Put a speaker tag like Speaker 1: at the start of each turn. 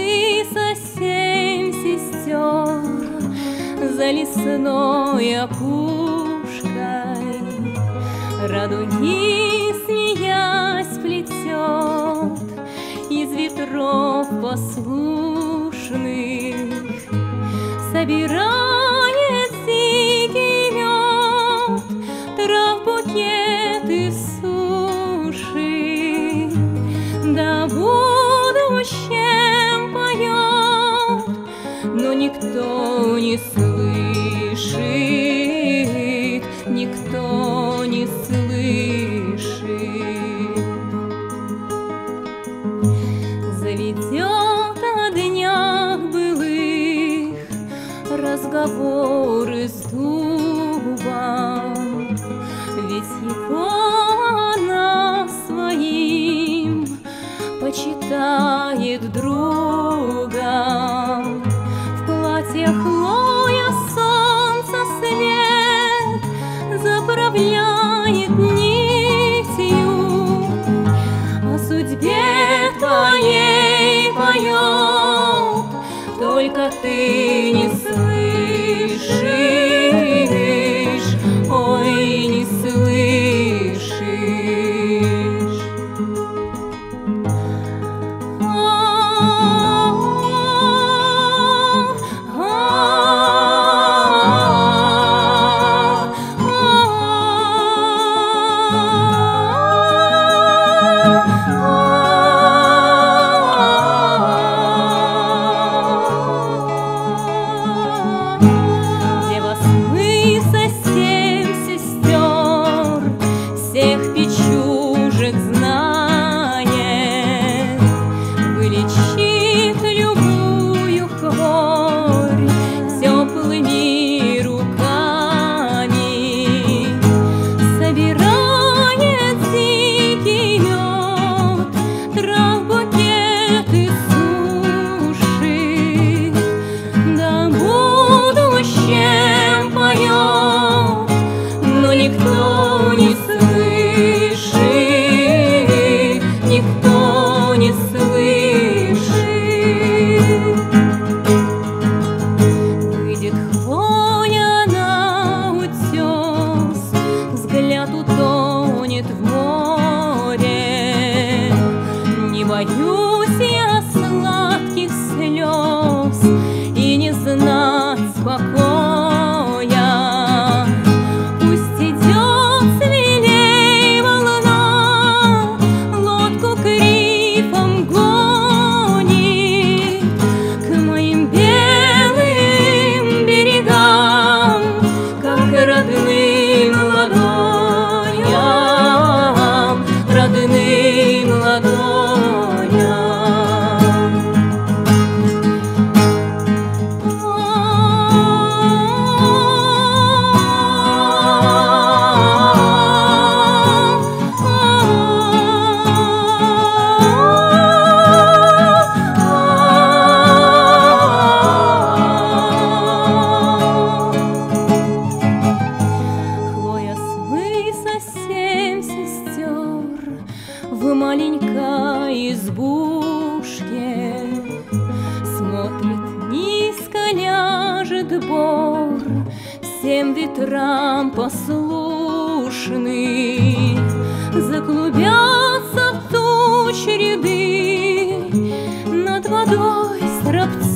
Speaker 1: Высо 7 сестер за лесной опушкой, радуги, смеясь, плетет из ветров послушных, собирает дикий мед, трав букеты суши, да будущем поет, но никто не слышит, никто не слышит. Заведет о днях былых разговоры с дубом, ведь его она своим почитает другом. В платье хлоя солнца свет заправляет нитью, о судьбе твоей поет, только ты не слышишь, ой, не слышишь. Никто не слышит, никто не слышит. Выйдет хвоя на утес, взгляд утонет в море. Не боюсь я сладких слез и не знать покоя. Родным ладоням, родным ладоням. В маленькой избушке смотрит низко, ляжет бор, всем ветрам послушный. Заклубятся туч ряды, над водой стропцы